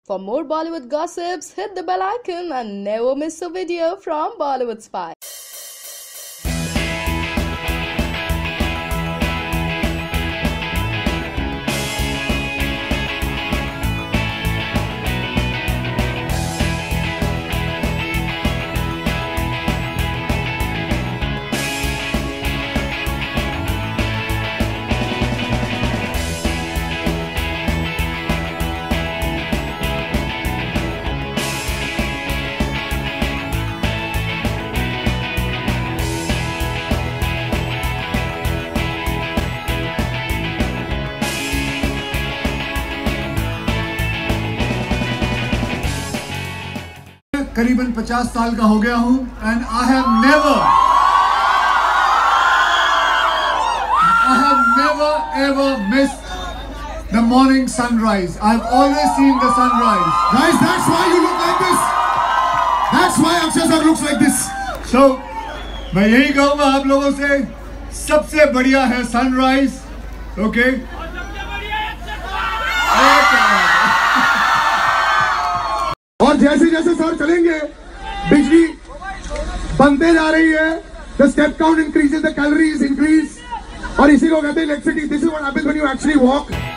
For more Bollywood gossips, hit the bell icon and never miss a video from Bollywood Spy. करीबन 50 साल का हो गया हूं and I have never ever missed the morning sunrise. I've always seen the sunrise. Guys, that's why you look like this. That's why Akshay sir looks like this. So मैं यही कहूंगा आप लोगों से, सबसे बढ़िया है सनराइज. ओके, और जैसे जैसे सर चलेंगे बिजली बनते जा रही है. The step count increases, the calories increase, और इसी को कहते हैं electricity. This is what happens when you actually walk.